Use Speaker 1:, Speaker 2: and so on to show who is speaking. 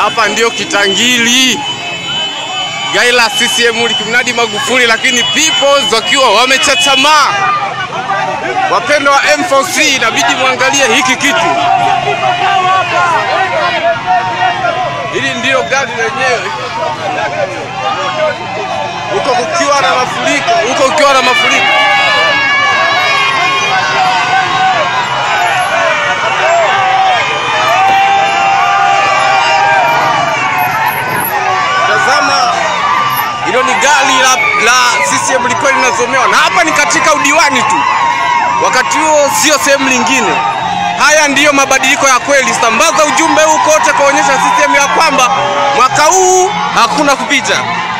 Speaker 1: Hapa ndio Kitangili, gari la CCM likimnadi Magufuli, lakini peoples wakiwa wamechachamaa. Wapendwa wa M4C, inabidi muangalie hiki kitu. Hili ndio gari lenyewe. Huko kukiwa na mafuriko, Tazama, hilo ni gari la CCM liko linazomewa, na hapa ni katika udiwani tu. Wakati huo sio sehemu lingine. Haya ndiyo mabadiliko ya kweli. Sambaza ujumbe huu kote kuonyesha CCM ya kwamba mwaka huu hakuna kupita.